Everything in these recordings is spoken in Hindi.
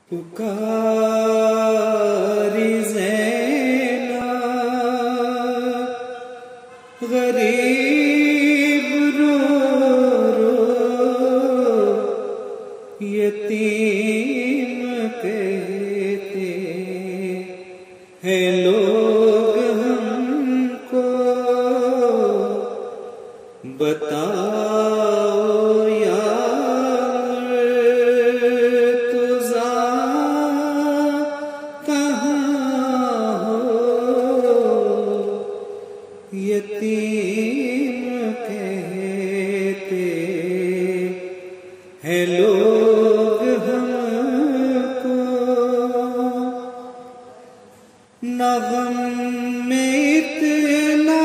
पुकारी ज़ैना गरीब रो रो यतीम कहते हैं लोग हमको। बताओ यार तुझा कहाँ हो, यतीम कहते हैं लोग हमको। न गम में इतना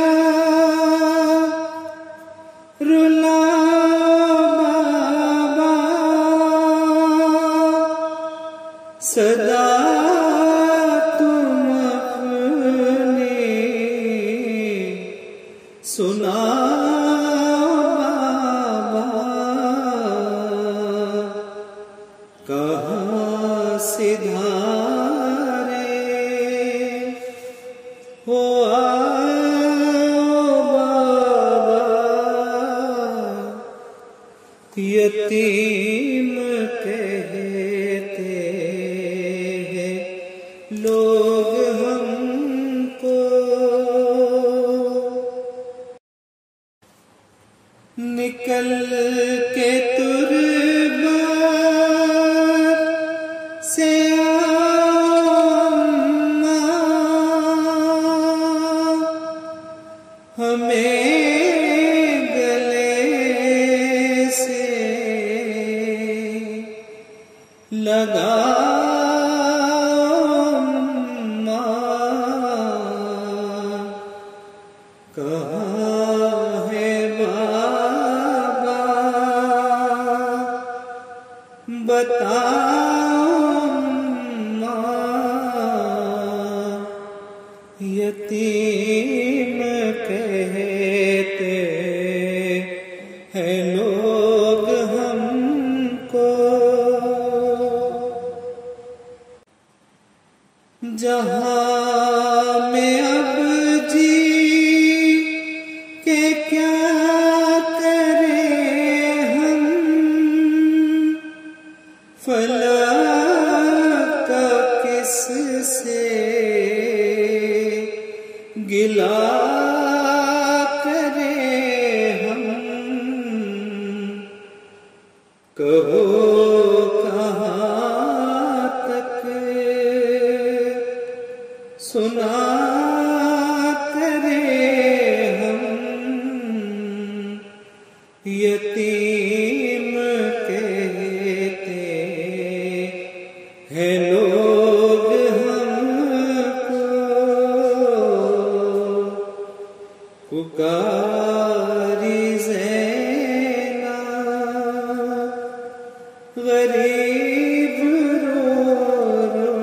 रुला बाबा, सदा तुम अपने सुना बाबा। कहाँ से धारे हो यतीम कहते हैं लोग हमको। निकल के तुरबार से अम्मा हमें लगा कहाँ है बाबा, बताओ यतीम कहते हैं लोग हमको। जहाँ में अब जी के क्या करें हम, फलक का किससे गिला करें हम। कहो सुना करे हम, यतीम कहते हैं लोग हमको। पुकारी ज़ैना गरीब रो रो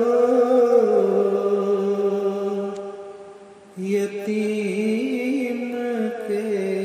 यतीम के